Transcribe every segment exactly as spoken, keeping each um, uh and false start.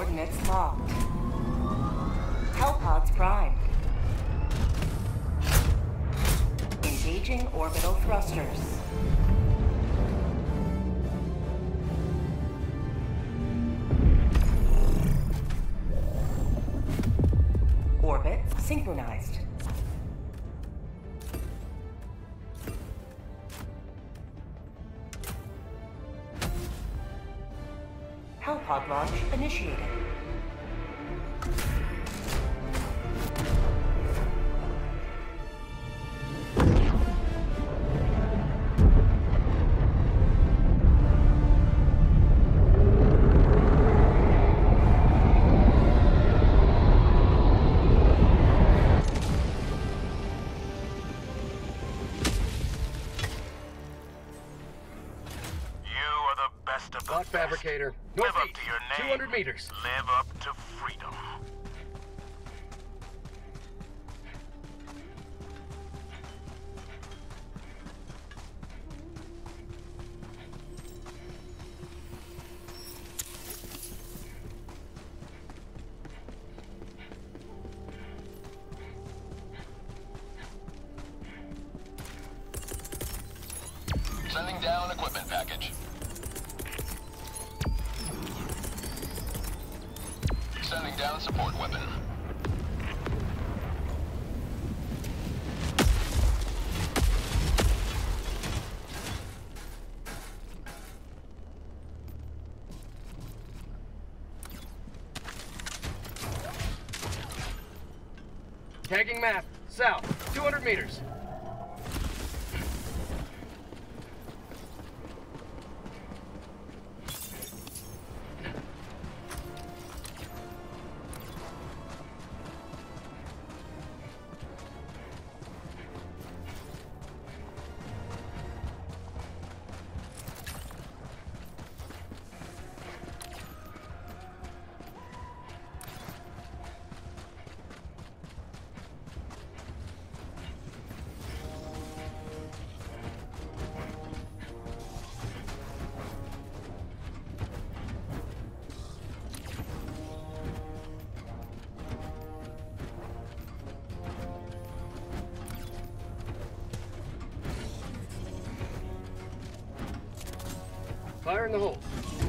Coordinates locked. Hellpods primed. Engaging orbital thrusters. Orbit synchronized. Hellpod launch initiated. Fabricator. Live Northeast, up to your name. two hundred meters. Live up to freedom. Sending down equipment package. Sending down support weapon. Tagging map. South, two hundred meters. Fire in the hole.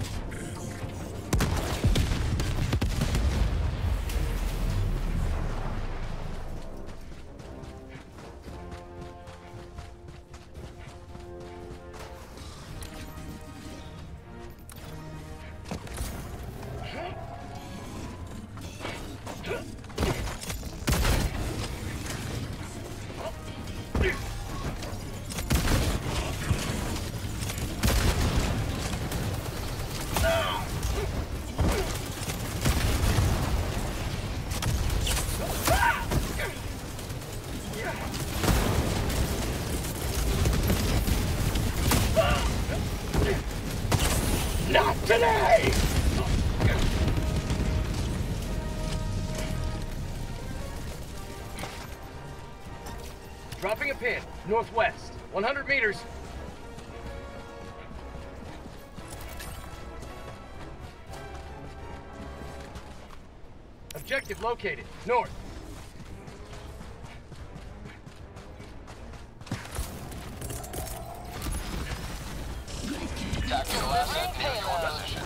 Not today! Dropping a pin, northwest, one hundred meters. Objective located, north. Tactical asset near your position.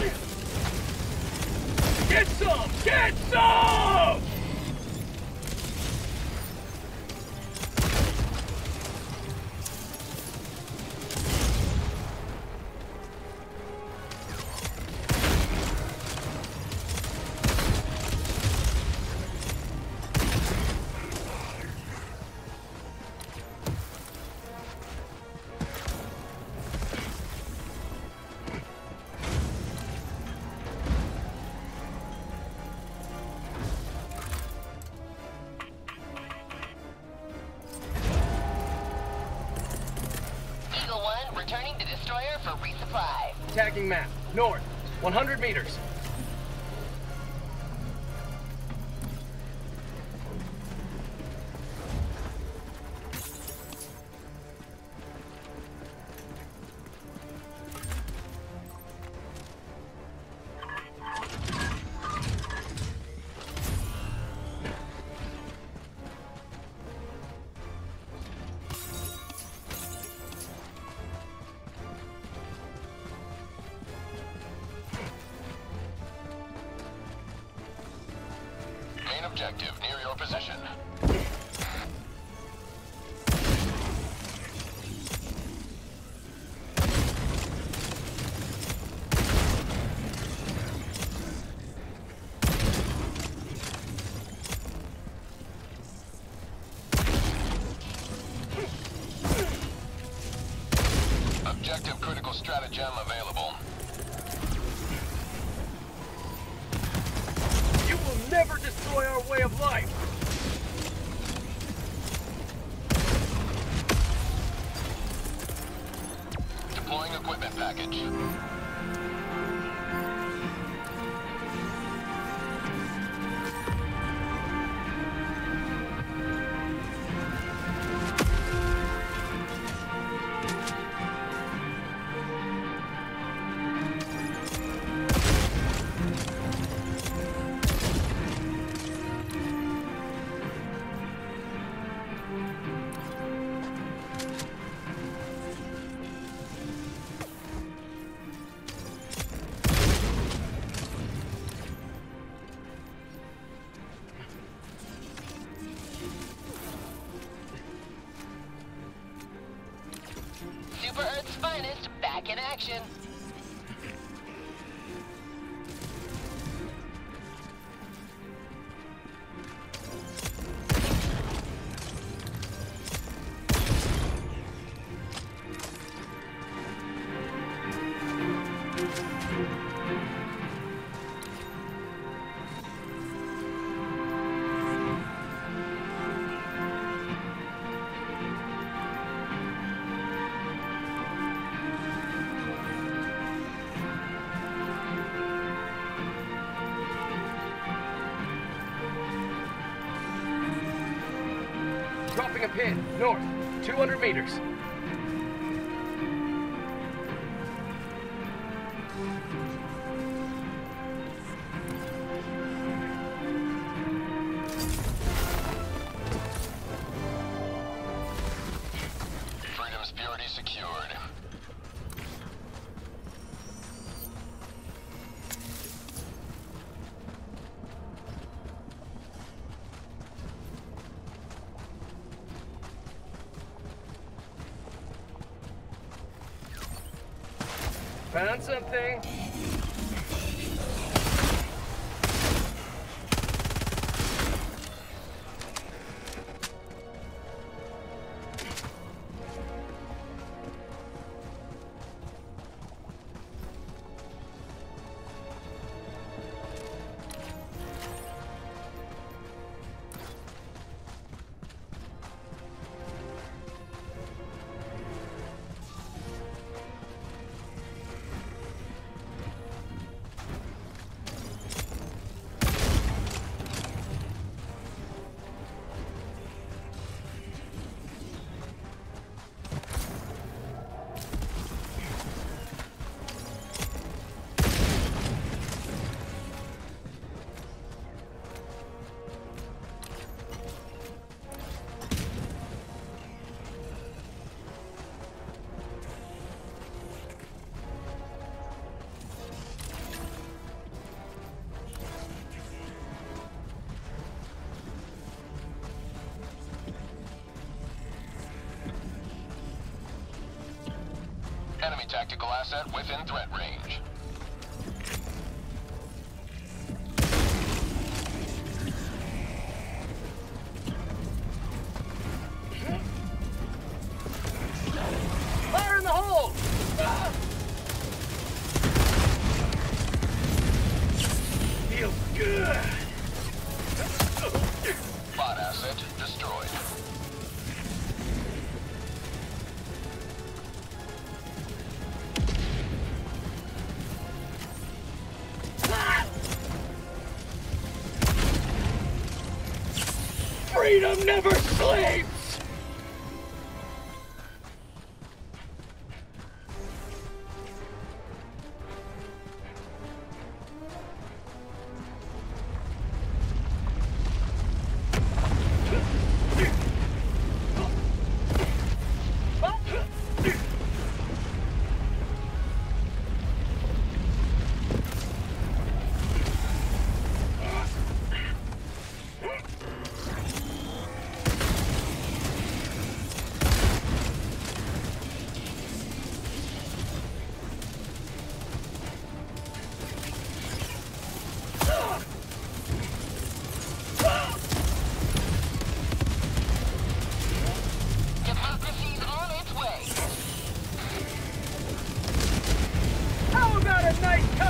Get some! Get some! Returning to destroyer for resupply. Tagging map. North. one hundred meters. objective near your position. Objective critical stratagem available. You will never destroy our way of life! Deploying equipment package. Super Earth's finest back in action. Dropping a pin, north, two hundred meters. Freedom's purity secured. Found something. Enemy tactical asset within threat range. Fire in the hole! Ah! Feels good! Bot asset destroyed. Freedom never sleeps!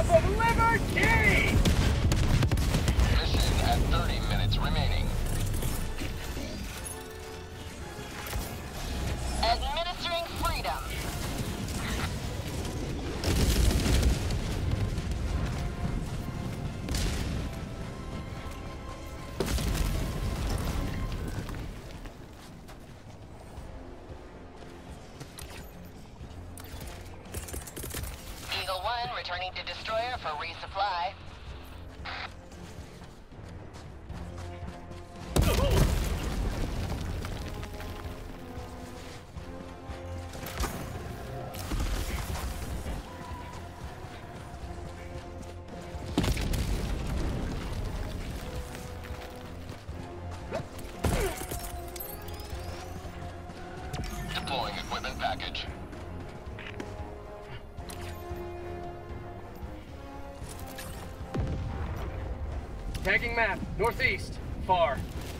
Map of Liberty! Mission at thirty minutes remaining. Administering freedom. Eagle one returning to destroyer for resupply. Deploying equipment package. Tagging map, northeast, far.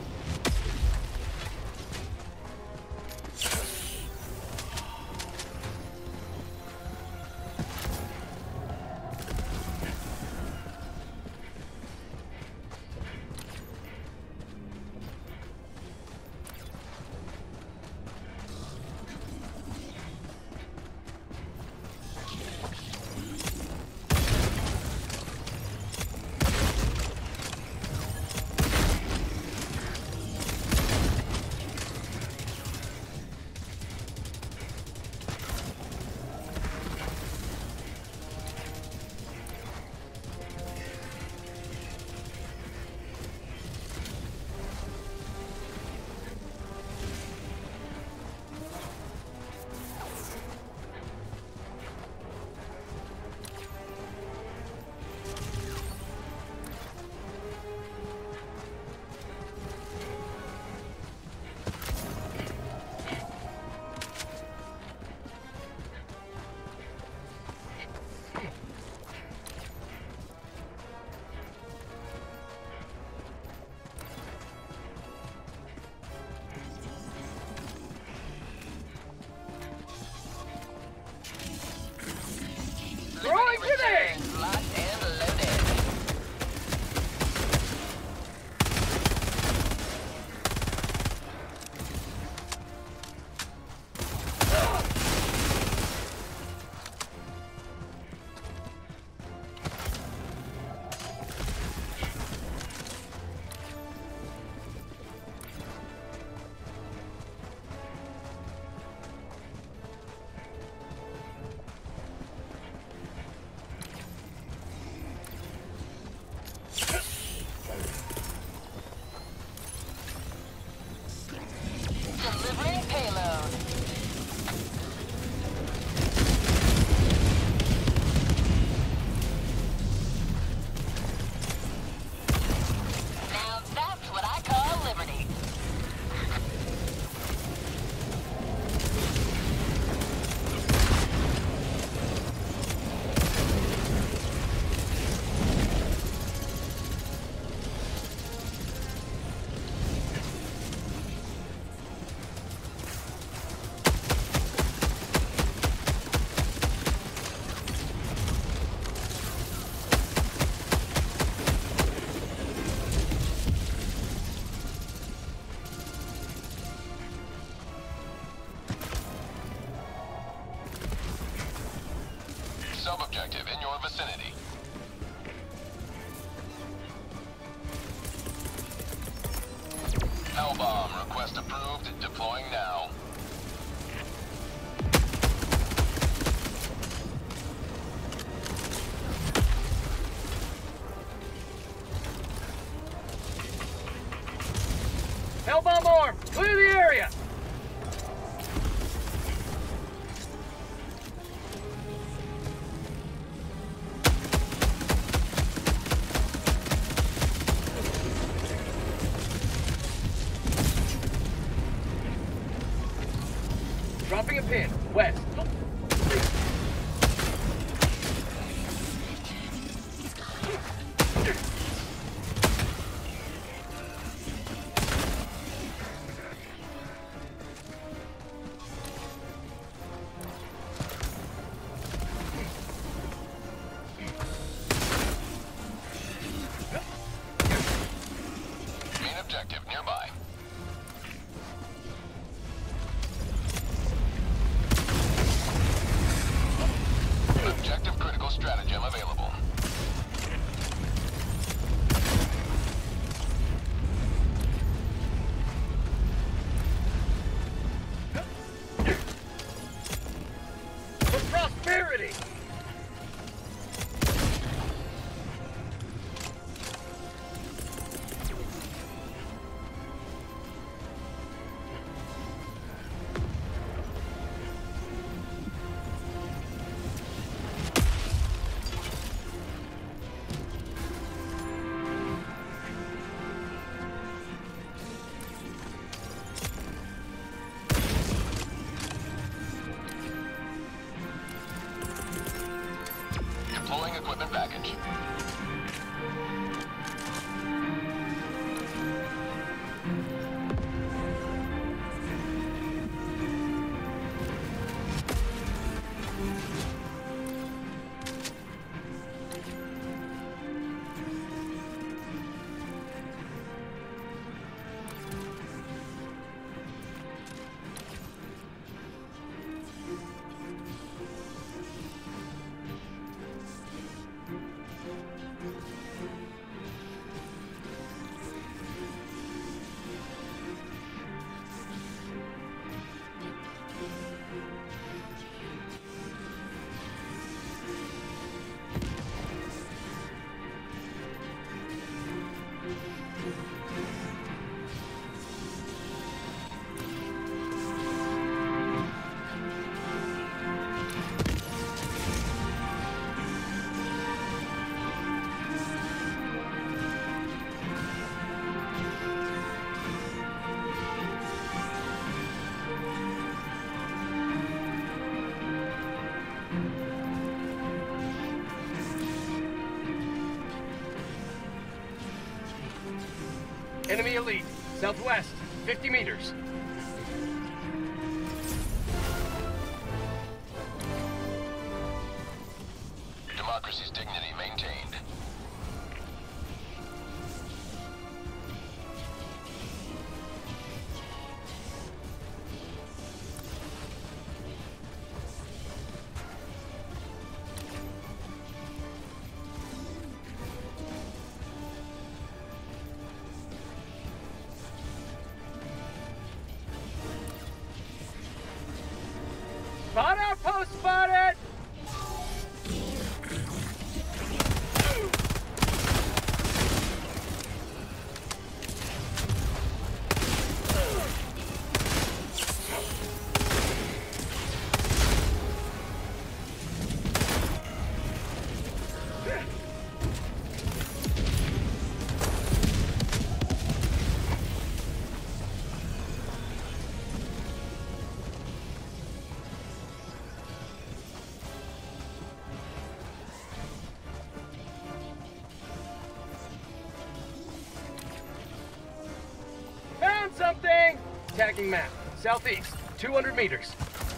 Throwing grenade! Returns locked and loaded. Delivering payload. Now that's what I call liberty. Sub-objective in your vicinity. Hellbomb request approved. Deploying now. Hellbomb arm! Clear the area! Dropping a pin, west. security! Deploying equipment package. Enemy elite, southwest, fifty meters. Democracy's dignity maintained. Spot outpost spotted! Found something! Tagging map, southeast, two hundred meters.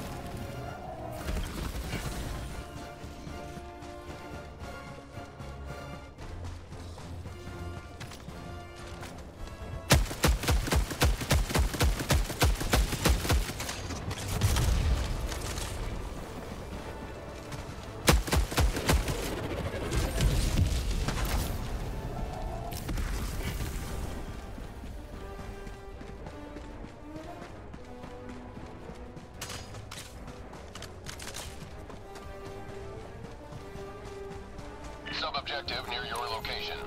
Sub-objective near your location.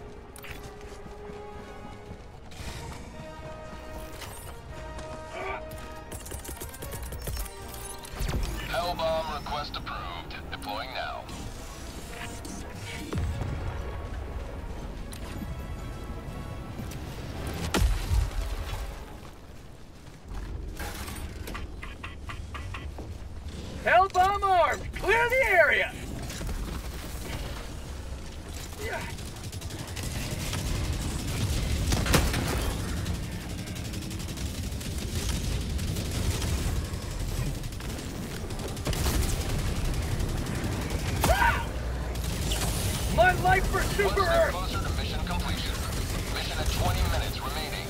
Hellbomb request approved. Deploying now. Hellbomb armed! Clear the area! My life for Super One step Earth! closer to mission completion. Mission at twenty minutes remaining.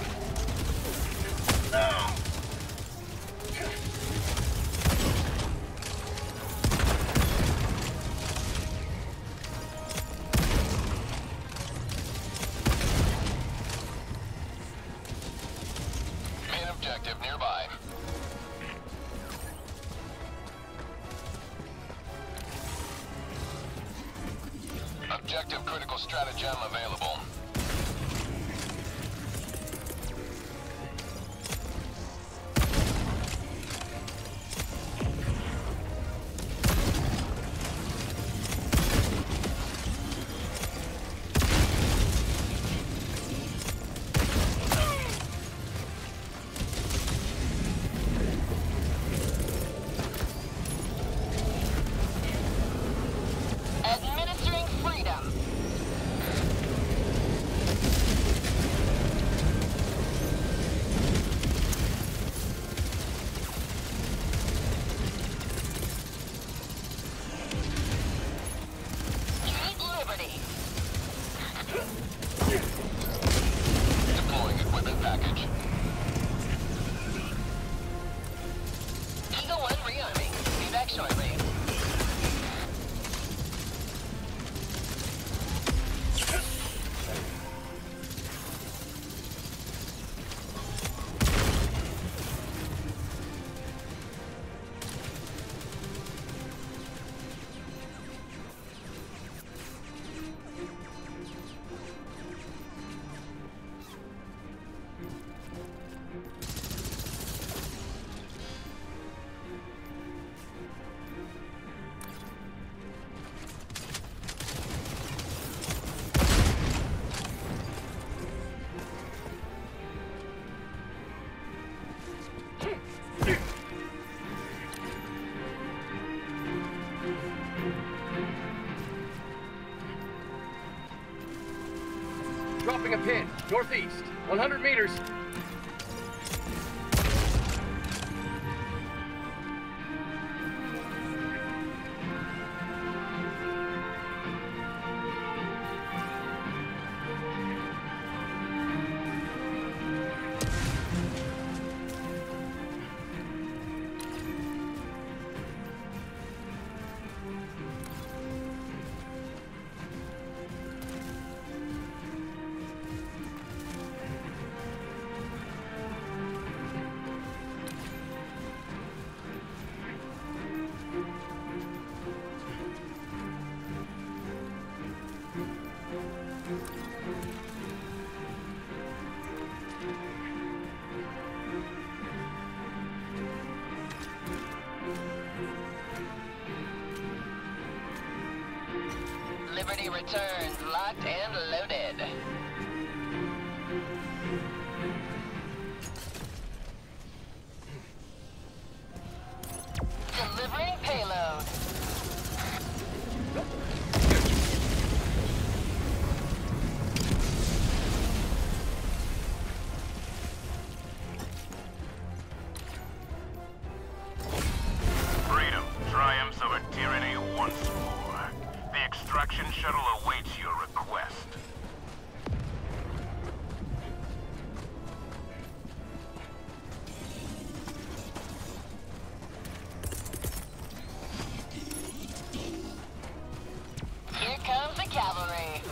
Main objective nearby. Objective critical stratagem available. Administering freedom. Keep liberty. Deploying equipment package. Eagle One rearming. Be back shortly. Dropping a pin, northeast, one hundred meters. Liberty returns, locked and loaded. Delivering payload. Freedom triumphs over tyranny once more. The extraction shuttle awaits your request. Here comes the cavalry.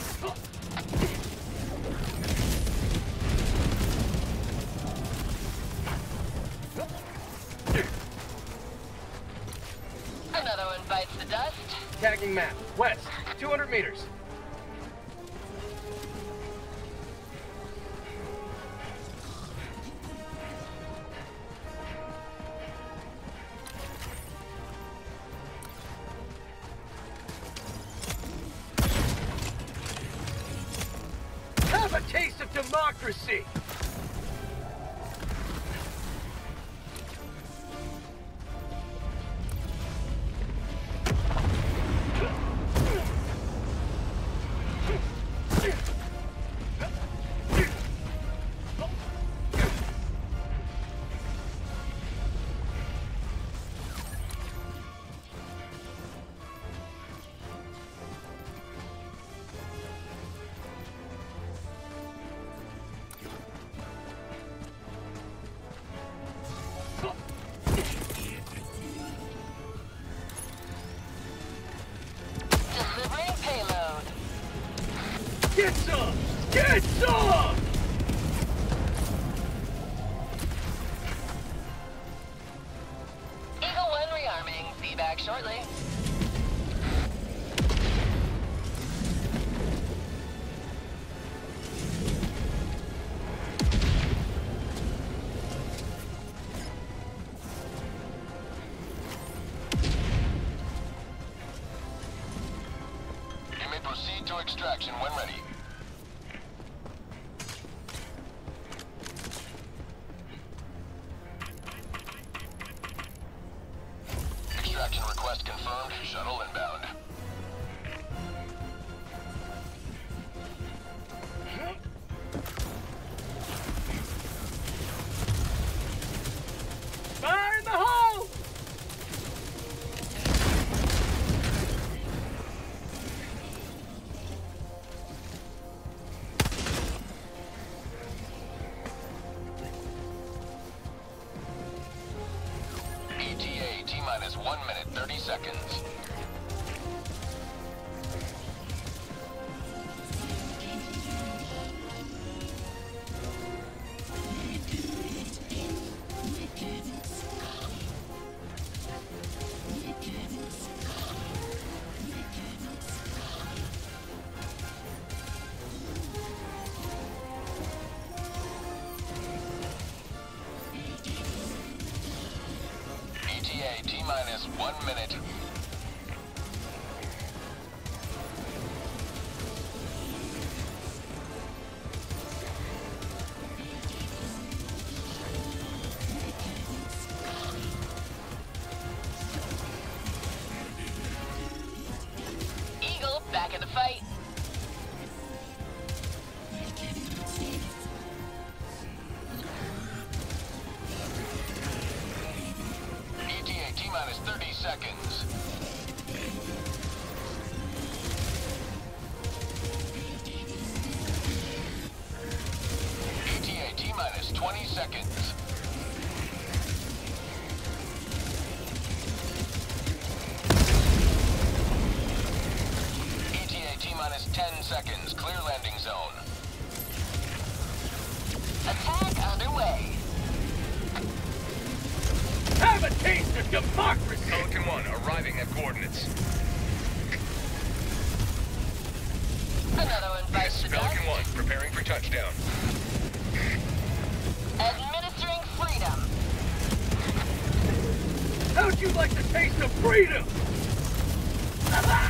Another one bites the dust. Tagging map, west, two hundred meters. Have a taste of democracy! Delivering payload. Get some! Get some! Eagle One rearming. Be back shortly. to extraction when ready. Extraction request confirmed. Shuttle inbound. Fire in the hole! E T A T-minus one minute, thirty seconds. E T A T-minus one minute. Eagle, back in the fight. E T A T-minus thirty seconds. E T A T-minus twenty seconds. E T A T-minus ten seconds. Clear landing zone. Attack underway. Have a taste of democracy! Pelican one arriving at coordinates. Another one bites the dust. Pelican one preparing for touchdown. Administering freedom. How'd you like the taste of freedom?